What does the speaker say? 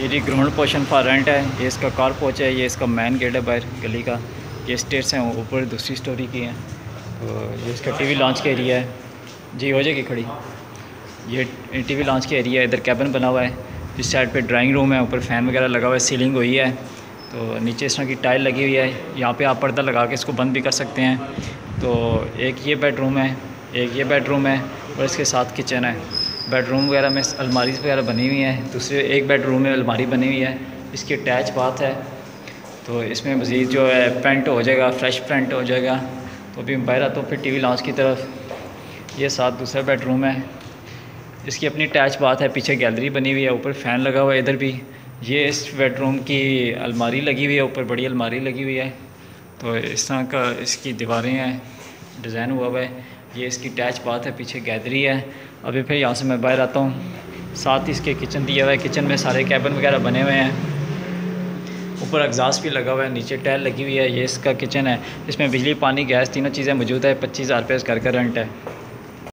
ये जी ground portion for rent है। ये इसका कार पोच है, ये इसका मेन गेट है बाहर गली का। ये स्टेयर्स हैं ऊपर दूसरी स्टोरी की हैं। तो ये इसका टीवी लॉन्च का एरिया है जी, हो जाएगी खड़ी। ये टीवी लॉन्च का एरिया है, इधर कैबिन बना हुआ है। इस साइड पे ड्राइंग रूम है, ऊपर फ़ैन वगैरह लगा हुआ है, सीलिंग हुई है। तो नीचे इस तरह की टाइल लगी हुई है। यहाँ पे आप पर्दा लगा के इसको बंद भी कर सकते हैं। तो एक ये बेडरूम है, एक ये बेडरूम है और इसके साथ किचन है। बेडरूम वगैरह में अलमारी वगैरह बनी हुई है। दूसरे एक बेडरूम में अलमारी बनी हुई है, इसकी अटैच बाथ है। तो इसमें मज़ीद जो है पेंट हो जाएगा, फ्रेश पेंट हो जाएगा। तो अभी मैं बाहर आता हूँ फिर टीवी लॉन्च की तरफ। ये साथ दूसरा बेडरूम है, इसकी अपनी अटैच बाथ है, पीछे गैलरी बनी हुई है, ऊपर फ़ैन लगा हुआ है इधर भी। ये इस बेडरूम की अलमारी लगी हुई है, ऊपर बड़ी अलमारी लगी हुई है। तो इस तरह का इसकी दीवारें हैं, डिज़ाइन हुआ हुआ है। ये इसकी अटैच बाथ है, पीछे गैलरी है। अभी फिर यहाँ से मैं बाहर आता हूँ। साथ ही इसके किचन दिया हुआ है, किचन में सारे कैबिन वगैरह बने हुए हैं। ऊपर एग्जॉस्ट भी लगा हुआ है, नीचे टाइल लगी हुई है। ये इसका किचन है, इसमें बिजली पानी गैस तीनों चीज़ें मौजूद है। 25,000 रुपये इस घर का रेंट है।